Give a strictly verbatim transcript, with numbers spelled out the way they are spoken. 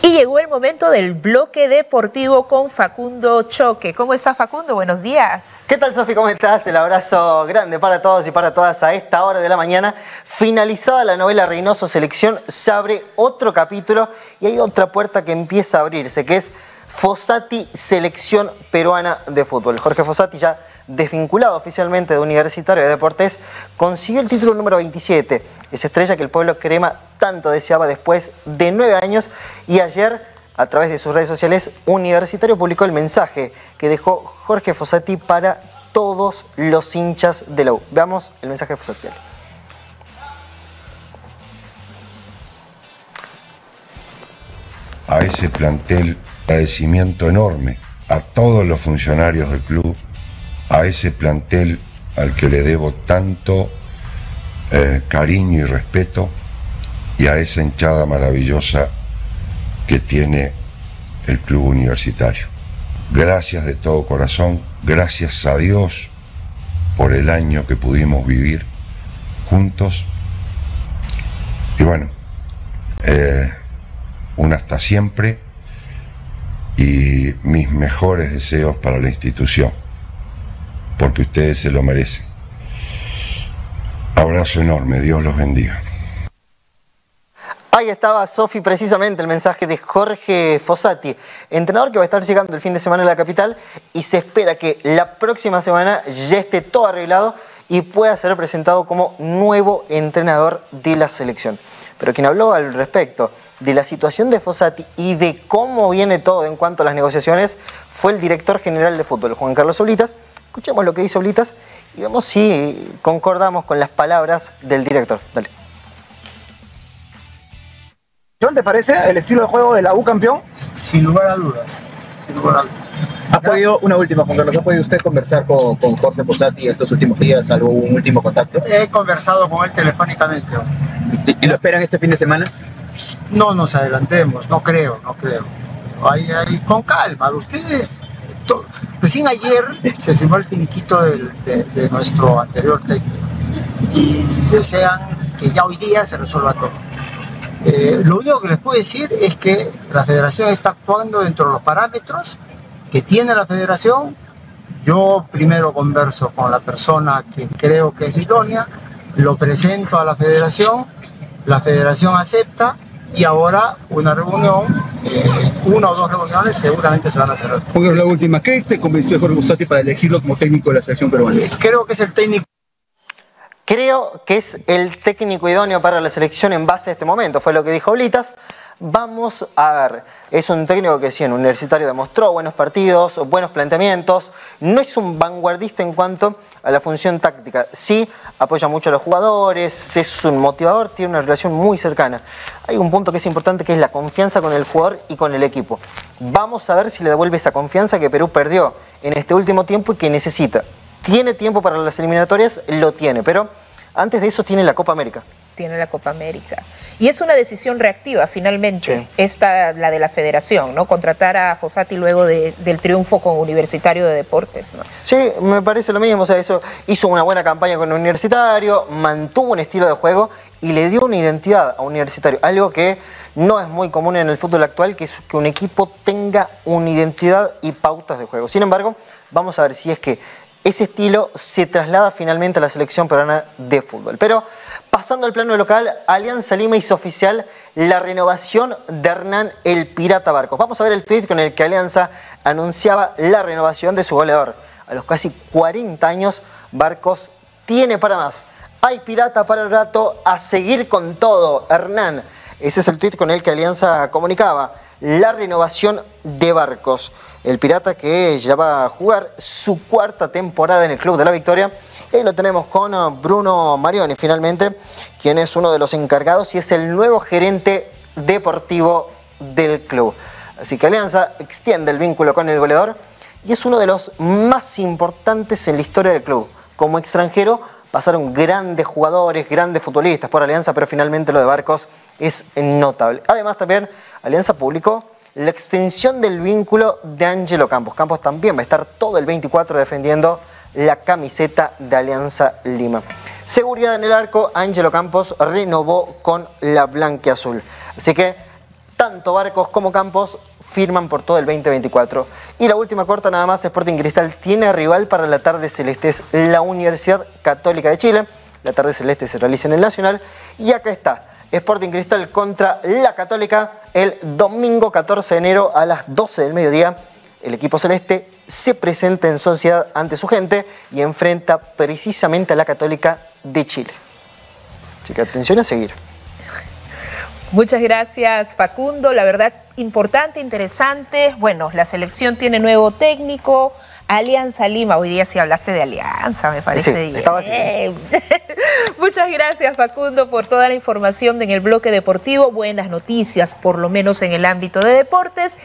Y llegó el momento del bloque deportivo con Facundo Choque. ¿Cómo está, Facundo? Buenos días. ¿Qué tal, Sofi? ¿Cómo estás? El abrazo grande para todos y para todas a esta hora de la mañana. Finalizada la novela Reynoso Selección, se abre otro capítulo y hay otra puerta que empieza a abrirse, que es Fossati Selección Peruana de Fútbol. Jorge Fossati, ya desvinculado oficialmente de Universitario de Deportes, consiguió el título número veintisiete. Esa estrella que el pueblo crema tanto deseaba después de nueve años, y ayer, a través de sus redes sociales, Universitario publicó el mensaje que dejó Jorge Fossati para todos los hinchas de la U. Veamos el mensaje de Fossati. A ese plantel, agradecimiento enorme a todos los funcionarios del club, a ese plantel al que le debo tanto eh, cariño y respeto, y a esa hinchada maravillosa que tiene el club universitario. Gracias de todo corazón, gracias a Dios por el año que pudimos vivir juntos. Y bueno, eh, un hasta siempre y mis mejores deseos para la institución, porque ustedes se lo merecen. Abrazo enorme, Dios los bendiga. Ahí estaba, Sofi, precisamente el mensaje de Jorge Fossati, entrenador que va a estar llegando el fin de semana a la capital, y se espera que la próxima semana ya esté todo arreglado y pueda ser presentado como nuevo entrenador de la selección. Pero quien habló al respecto de la situación de Fossati y de cómo viene todo en cuanto a las negociaciones fue el director general de fútbol, Juan Carlos Oblitas. Escuchemos lo que dice Oblitas y vemos si concordamos con las palabras del director. Dale. ¿Te parece el estilo de juego de la U, campeón? Sin lugar a dudas. Sin lugar a dudas. ¿Ha podido, una última, Juan Carlos, ¿ha podido usted conversar con, con Jorge Fossati estos últimos días? ¿Algún último contacto? He conversado con él telefónicamente. ¿Y, y lo esperan este fin de semana? No nos adelantemos, no creo, no creo. Ahí, ahí, con calma, ustedes... To, recién ayer se firmó el finiquito del, de, de nuestro anterior técnico y desean que ya hoy día se resuelva todo. Eh, lo único que les puedo decir es que la federación está actuando dentro de los parámetros que tiene la federación. Yo primero converso con la persona que creo que es idónea, lo presento a la federación, la federación acepta y ahora una reunión, eh, una o dos reuniones seguramente se van a hacer. Juan, la última, ¿qué te convenció Jorge Fossati para elegirlo como técnico de la selección peruana? Creo que es el técnico. Creo que es el técnico idóneo para la selección en base a este momento, fue lo que dijo Oblitas. Vamos a ver, es un técnico que sí, en Universitario demostró buenos partidos, buenos planteamientos, no es un vanguardista en cuanto a la función táctica, sí apoya mucho a los jugadores, es un motivador, tiene una relación muy cercana. Hay un punto que es importante, que es la confianza con el jugador y con el equipo. Vamos a ver si le devuelve esa confianza que Perú perdió en este último tiempo y que necesita. ¿Tiene tiempo para las eliminatorias? Lo tiene, pero antes de eso tiene la Copa América. Tiene la Copa América. Y es una decisión reactiva, finalmente, sí. Esta, la de la federación, ¿no? Contratar a Fossati luego de, del triunfo con Universitario de Deportes, ¿no? Sí, me parece lo mismo. O sea, eso hizo una buena campaña con Universitario, mantuvo un estilo de juego y le dio una identidad a Universitario. Algo que no es muy común en el fútbol actual, que es que un equipo tenga una identidad y pautas de juego. Sin embargo, vamos a ver si es que ese estilo se traslada finalmente a la selección peruana de fútbol. Pero pasando al plano local, Alianza Lima hizo oficial la renovación de Hernán el Pirata Barcos. Vamos a ver el tuit con el que Alianza anunciaba la renovación de su goleador. A los casi cuarenta años, Barcos tiene para más. Hay Pirata para el rato, a seguir con todo, Hernán. Ese es el tuit con el que Alianza comunicaba la renovación de Barcos. El Pirata que ya va a jugar su cuarta temporada en el Club de la Victoria. Y ahí lo tenemos con Bruno Marioni, finalmente, quien es uno de los encargados y es el nuevo gerente deportivo del club. Así que Alianza extiende el vínculo con el goleador y es uno de los más importantes en la historia del club. Como extranjero pasaron grandes jugadores, grandes futbolistas por Alianza, pero finalmente lo de Barcos es notable. Además, también Alianza publicó la extensión del vínculo de Ángelo Campos. Campos también va a estar todo el veinticuatro defendiendo la camiseta de Alianza Lima. Seguridad en el arco, Ángelo Campos renovó con la blanquiazul. Así que Tanto Barcos como Campos firman por todo el veinte veinticuatro. Y la última corta nada más, Sporting Cristal tiene rival para la tarde celeste, es la Universidad Católica de Chile. La tarde celeste se realiza en el Nacional. Y acá está, Sporting Cristal contra la Católica el domingo catorce de enero a las doce del mediodía. El equipo celeste se presenta en sociedad ante su gente y enfrenta precisamente a la Católica de Chile. Así que atención a seguir. Muchas gracias, Facundo. La verdad, importante, interesante. Bueno, la selección tiene nuevo técnico, Alianza Lima. Hoy día sí hablaste de Alianza, me parece Sí, bien. estaba así, sí. Muchas gracias, Facundo, por toda la información en el bloque deportivo. Buenas noticias, por lo menos en el ámbito de deportes.